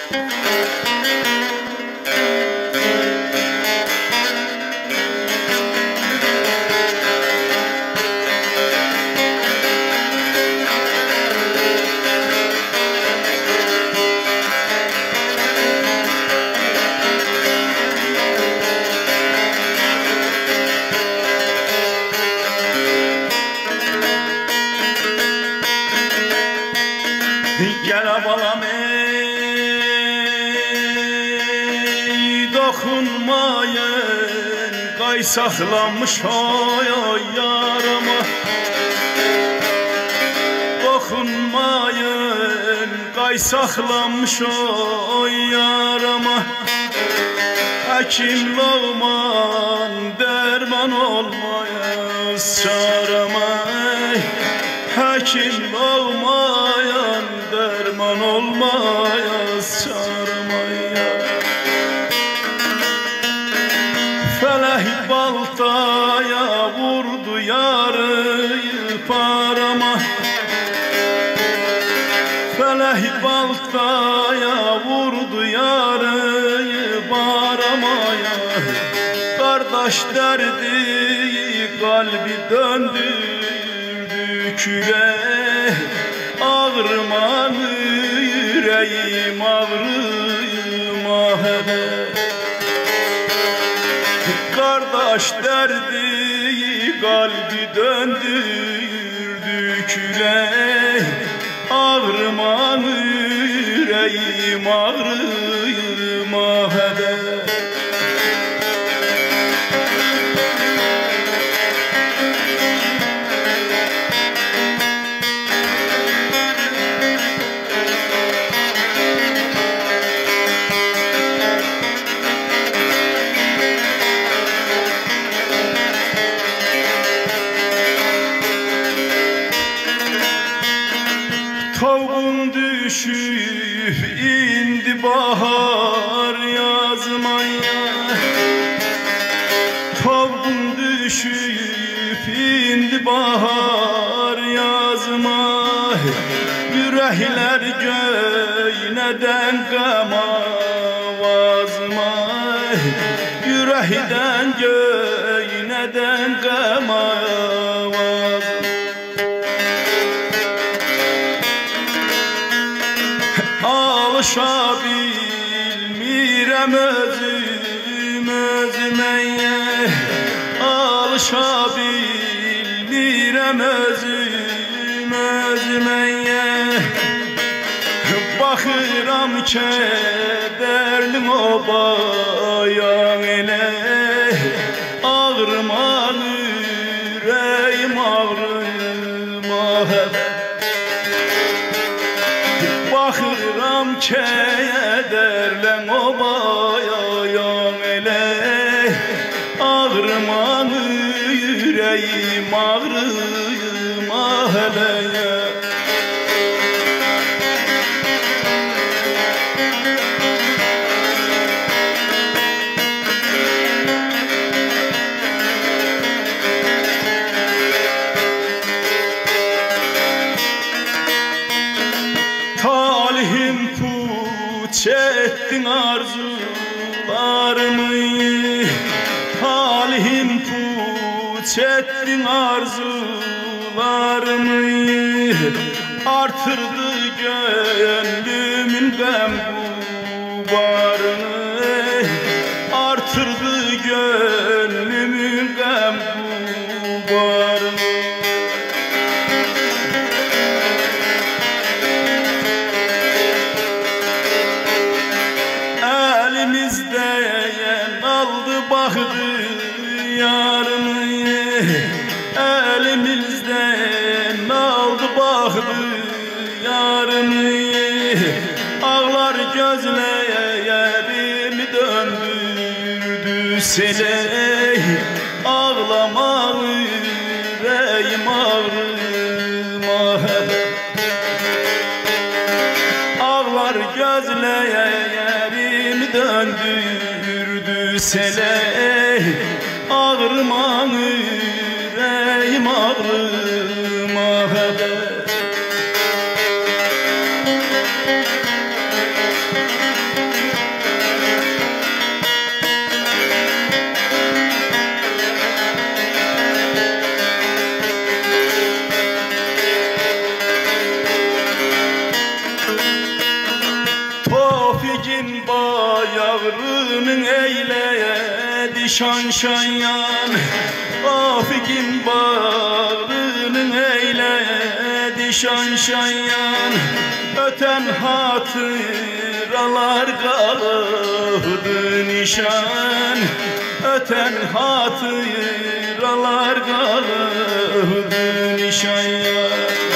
Gel balam ey dokunmayın Qay saxlanmış oy oy yarama Dokunmayın qay saxlanmış oy yarama Həkim olman dərman olmayız çarama Həkim olmayan derman olmayız çarmaya Feleh baltaya vurdu yarıyı parama Feleh baltaya vurdu yarıyı paramaya Kardeş derdi kalbi döndürdü küre Ağrıman yüreğim ağrıma hele Kardeş derdi kalbi döndürdü küre Ağrıman yüreğim ağrıma hele Tavuğun düşüp indi bahar yazmaya Tavuğun düşüp indi bahar yazmaya Yürekler göyneden qama vazmaya Yürekden göyneden qama vazmaya Alışa bilmirəm özüm özümeye Alışa bilmirəm özüm özümeye Baxıram kədərlim obayan elə Ağrıman ürəyim ağrıma hələ Baxıram kədərlən obayan elə Ağrıman ürəyim ağrıma hələyə Talihim puç ettin arzularımı Talihim puç ettin arzularımı Artırdı gönlümün gəm gubarını Artırdı gönlümün gəm gubarını Elimizden aldı baktı yarımı Elimizden aldı baktı yarımı Ağlar gözlerimi döndürdü sele Ağlama yüreğim ağrıma Ağlar gözlerimi döndürdü sele Ağrıman yüreğim ağrıma hele bağrının eyledi şan şayan, Afik'in bağrının eyledi şan şayan. Öten hatıralar kaldı nişan, öten hatıralar kaldı nişan.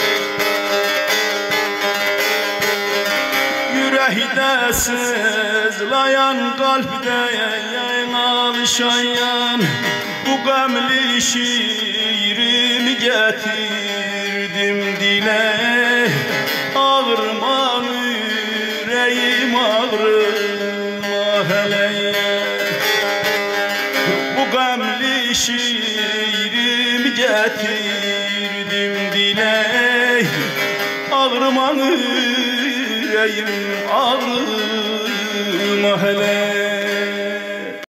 Yüreğde sızlayan, kalpte alışayan, bu gamli şiirimi getirdim dile. Ağırma yüreğim, ağrıma hele. Bu gamli şiirimi getirdim dile. Ağırma yüreğim, ağrıma hele.